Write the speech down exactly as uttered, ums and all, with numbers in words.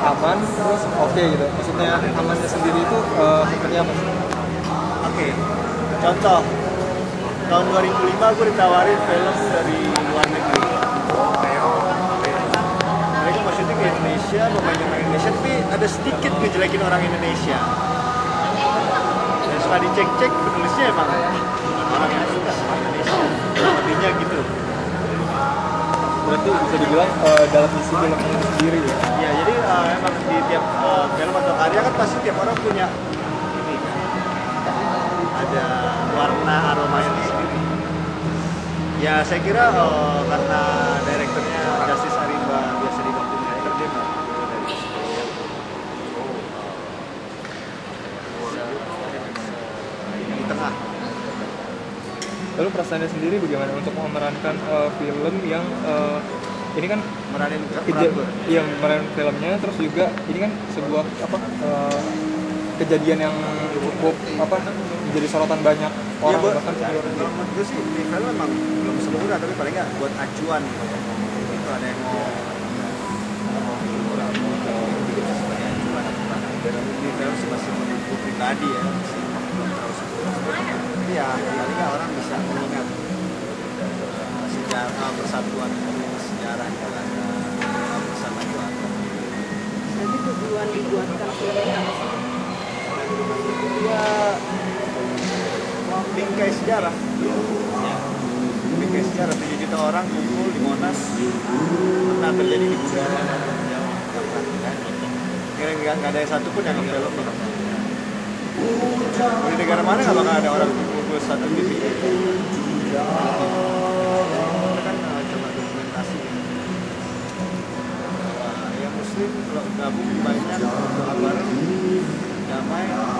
aman terus oke okay, gitu. Maksudnya amannya sendiri itu uh, seperti apa sih? Oke, okay. Contoh tahun dua ribu lima gue ditawarin film dari luar negeri. Mereka mau syuting di Indonesia, pemain orang Indonesia, tapi ada sedikit ngejelekin orang Indonesia. Dan setelah dicek-cek penulisnya emang orang yang suka sama Indonesia, lebihnya gitu. Berarti bisa dibilang uh, dalam isi film itu sendiri ya? Ya, jadi uh, emang di tiap uh, film atau karya kan pasti tiap orang punya ini kan, ada warna aromanya sendiri. Ya saya kira uh, karena direkturnya Justice Arimba biasa dibantu director, dia nggak dari Surabaya di tengah. Lalu perasaannya sendiri bagaimana untuk memerankan uh, film yang uh, ini kan Meranin keja- iya meranin filmnya, terus juga ini kan sebuah apa uh, kejadian yang cukup apa menjadi sorotan banyak orang ya, buat, bahkan kalau menurut gue sih di film memang belum sempurna, tapi paling nggak buat acuan gitu. Itu ada yang mau mau kurang bikin sebagai acuan atau apa. Dan di film sih masih menurut pribadi ya, masih belum terlalu sempurna. Tapi ya paling nggak orang bisa mengingat uh, sejarah persatuan sejarah Jakarta bersama keluarga. Jadi tujuan dibuatkan film ini apa sih? Ya bingkai sejarah ya. Bingkai sejarah tujuh juta orang kumpul di Monas, pernah terjadi di Bundaran kira-kira nggak ada yang satu pun yang film di negara mana nggak bakal ada orang kumpul satu titik. Kita kan uh, coba dokumentasi uh, yang muslim kalau gabung banyak berdoa bareng damai